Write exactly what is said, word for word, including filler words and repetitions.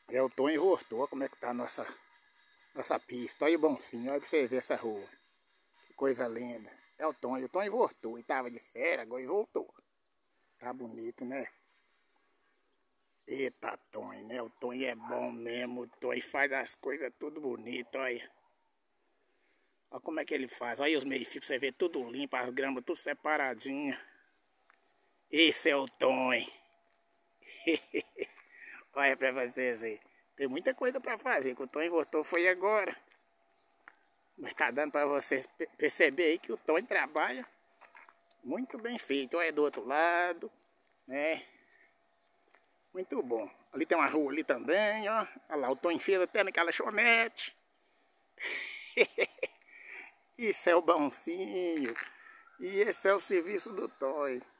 É o Tonho voltou, olha como é que tá a nossa, nossa pista. Olha o Bonfim, olha pra você ver essa rua. Que coisa linda. É o Tonho, o Tonho voltou. E tava de férias, agora ele voltou. Tá bonito, né? Eita, Tonho, né? O Tonho é bom mesmo. O Tonho faz as coisas tudo bonito, olha. Olha como é que ele faz. Olha os meio-fios pra você ver tudo limpo, as gramas tudo separadinha. Esse é o Tonho. Olha pra vocês aí. Tem muita coisa pra fazer. Que o Tonho voltou foi agora. Mas tá dando pra vocês perceber aí que o Tonho trabalha muito bem feito. Olha do outro lado, né? Muito bom. Ali tem uma rua ali também, ó. Olha lá, o Tonho fez até naquela lanchonete. Isso é o Bonfim. E esse é o serviço do Tonho.